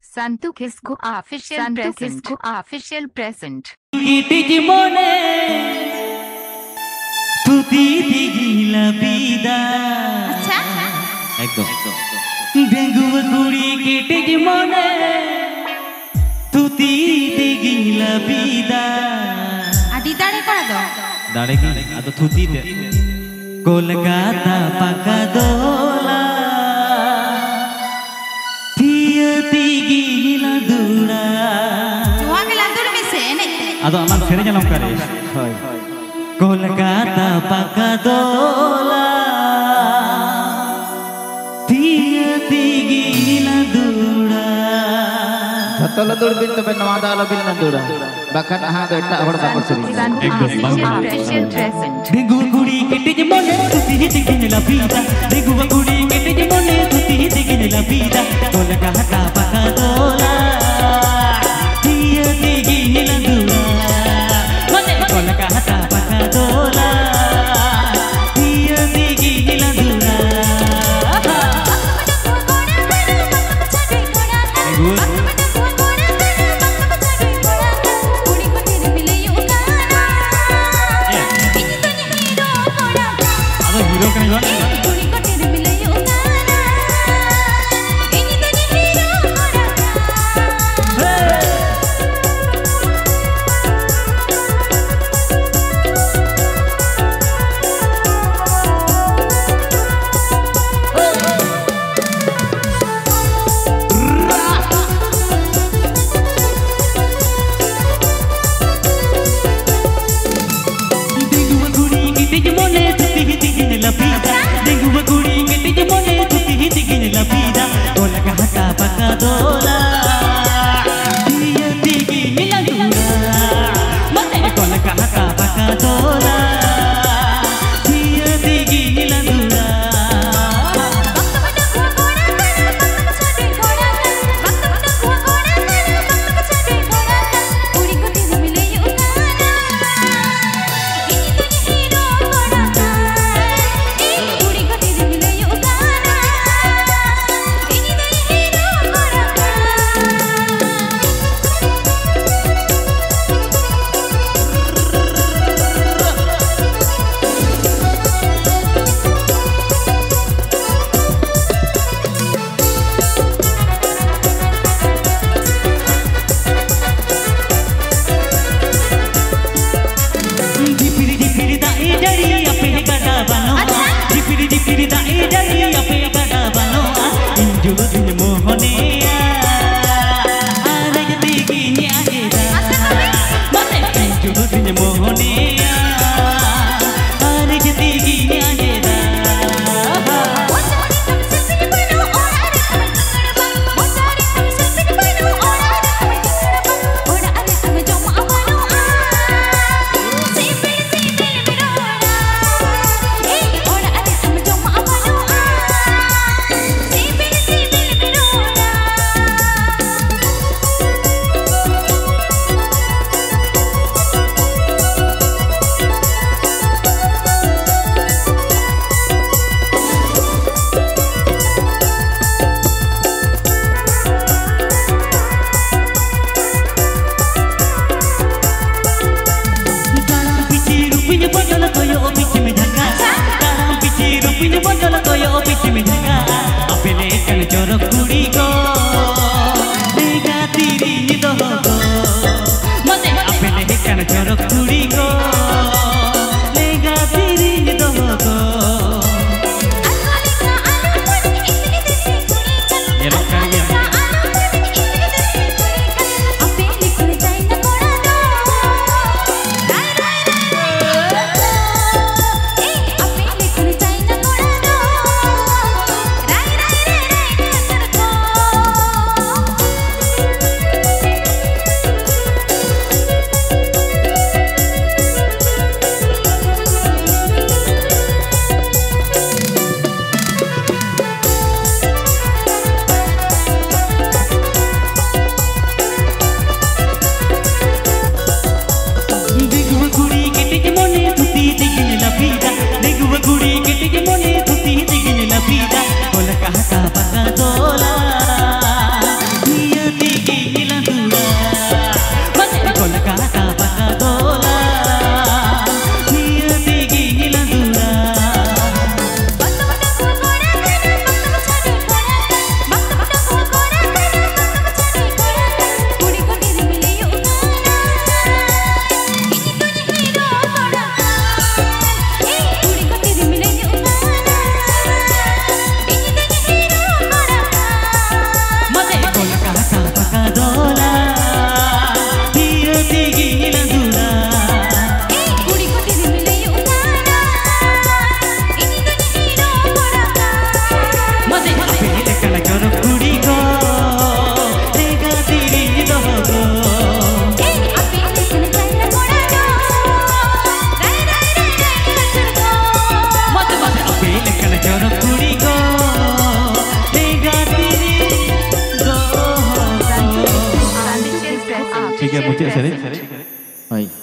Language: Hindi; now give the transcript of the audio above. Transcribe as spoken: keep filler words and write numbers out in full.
संतु किसको ऑफिशियल प्रेजेंट किसको ऑफिशियल प्रेजेंट गिटिज मोने तुती दिगिला बिदा अच्छा एकदम डेंगुआ कुड़ी गिटिज मोने तुती दिगिला बिदा आदि दाड़े करा दो दाड़े की आ तो तुती दे कोलकाता पका दोला ಅದು ಅಮ್ಮ ಸೆರೆ ಜನ ಕರೆ ಕೋಲ್ಕತ್ತಾ ಪಕ್ಕದೋಲ ತೀಯ ತಿಗಿಲ ದೂಡ ಸತ್ತಲ ದೂಡ ಬಿಟ್ಟು ಬೆನ್ನ ಮಾದಾಲ ಬಿನ್ನ ದೂಡ ಬಕಟ ಹಾದ ಎಟ್ಟ ಅವಡ ಬಕಸರಿ ಡೆಂಗು ಗುಡಿ ಕೆಟ್ಟಿಜ ಮೊನೆ ತುತಿ ತಿಗಿಲ ಬೀದ ಡೆಂಗು ಗುಡಿ ಕೆಟ್ಟಿಜ ಮೊನೆ ತುತಿ ತಿಗಿಲ ಬೀದ Kolkata ಪಕ್ಕದೋಲ ತೀಯ ತಿಗಿಲ ದೂಡ Kolkata pakadola tiya digila dura ado hero kan iwan ᱴᱷᱤᱠ ᱜᱮᱭᱟ ᱢᱩᱪᱟᱹᱫ ᱥᱮᱨᱮᱧ ᱦᱳᱭ